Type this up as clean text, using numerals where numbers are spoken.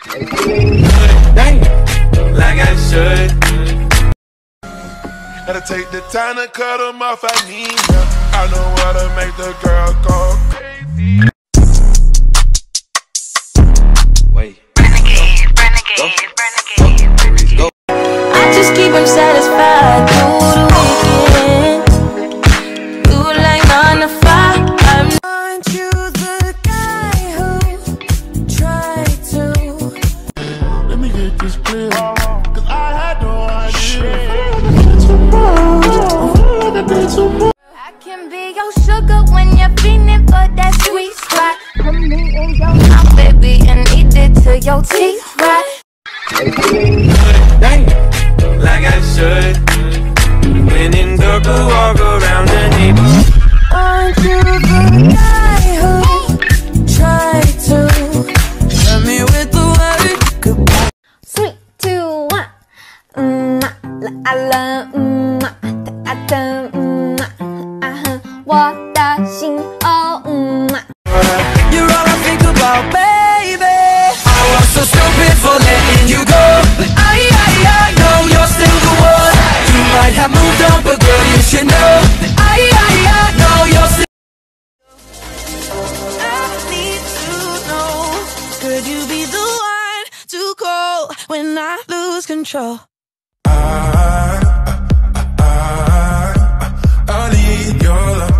Damn, like I should. Gotta take the time to cut them off, I need ya. I know how to make the girl go crazy. Wait. Go. I just keep him satisfied through the weekend. Do like 9 to 5. Aren't you the guy who tried to? Let me get this clear, cause I had no idea. I can be your sugar when you're feeling for that sweet spot. Put me in your mouth, baby, and eat it till your teeth rot. Damn, like I should. When in circle, walk around the neighborhood. Aren't you the guy who tried to tell me with the word goodbye? 3, 2, 1. I love我的心哦 You're all I think about, baby. I was so stupid for letting you go, but I know you're still the one. You might have moved on, but girl, you should know that I know you're still. I need to know, could you be the one to call when I lose control? I need your love.